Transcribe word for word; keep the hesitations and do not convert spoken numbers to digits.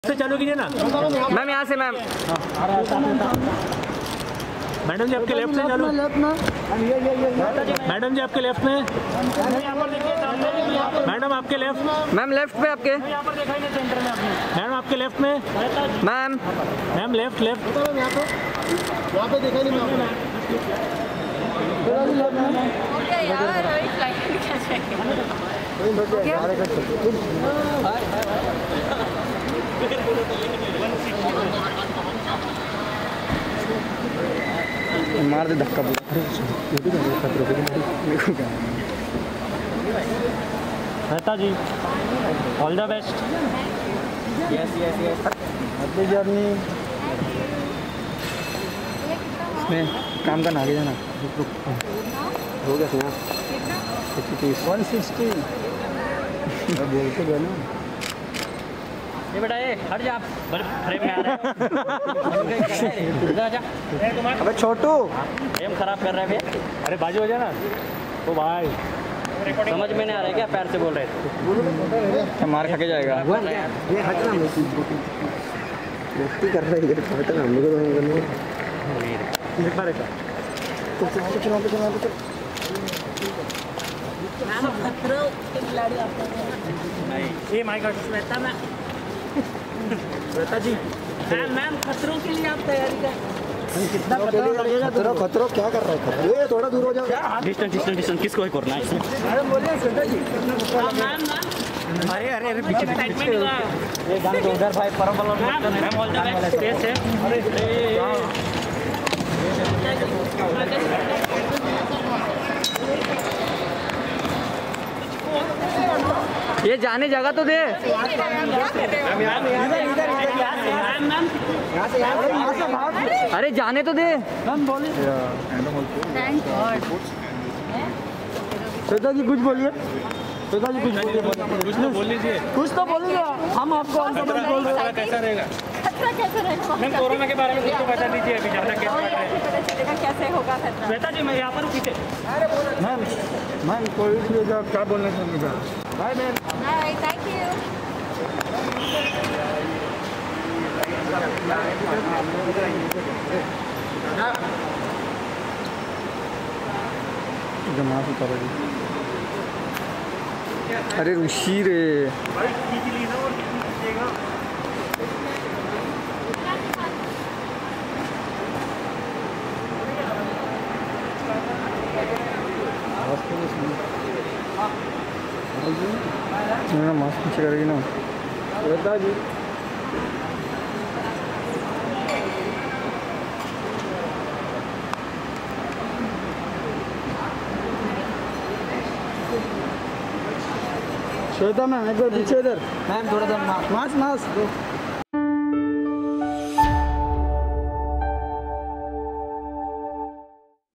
से चालू कीजिए ना मैम, यहाँ से मैम। मैडम जी आपके लेफ्ट से चालू। मैडम जी आपके लेफ्ट में। मैडम आपके लेफ्ट। मैम लेफ्ट पे आपके। मैडम आपके लेफ्ट में। Ma'am ma'am left left. यहाँ पे देखा नहीं मैं। मार दे धक्का। Mehta ji all the best. Yes yes yes. Happy journey. इसमें काम करना, आगे जाना। हो गया सुना वन सिक्सटी बोलते गए ना। ये बेटा ये हट जा, आप फ्रेम में आ रहे हो। अबे छोटू फ्रेम खराब कर रहे हैं भैया। अरे बाजू हो जाना तो भाई समझ में नहीं आ रहा है क्या, पैर से बोल रहे थे। मार खा के जाएगा। ये हटना दोस्ती कर रहा है, हटना हम लोग एक बार एक ये my God Shweta ma'am. Shweta ji ma'am ma'am खतरों के लिए आप तैयारी कर। कितना खतरा लगेगा? खतरा खतरा क्या कर रहा है? खतरा ये थोड़ा दूर हो जाओ। डिस्टेंस डिस्टेंस डिस्टेंस किसको ही करना है इसमें? अरे बोलिए श्वेता जी। मैम मैम अरे अरे अरे पीछे पीछे ये गान तो उधर भाई Param ma'am all the best. Space है। अरे ये जाने जगह तो दे। अरे जाने तो दे। श्वेता जी कुछ बोलिए। श्वेता जी कुछ बोलिए। कुछ तो बोल लीजिए। कुछ तो बोलिए। हम आपको बोल रहे हैं। कैसा रहेगा? खतरा कैसे रहेगा? मैम कोरोना के बारे में कुछ तो बता दीजिए, अभी ज़्यादा केस बढ़ रहे हैं। पता चलेगा कैसे होगा खतरा। श्वेता जी मैं यहाँ पर हूँ पीछे। मैम मैम कोविड के लिए क्या बोलना चाहेंगे? Bye ma'am. Hi thank you. जमा से करो। अरे ऋषि रे। मेरा मास्क पीछे करेगी ना श्वेता जी। श्वेता मैम एक बार पीछे इधर। मैम थोड़ा सा मास्क मास्क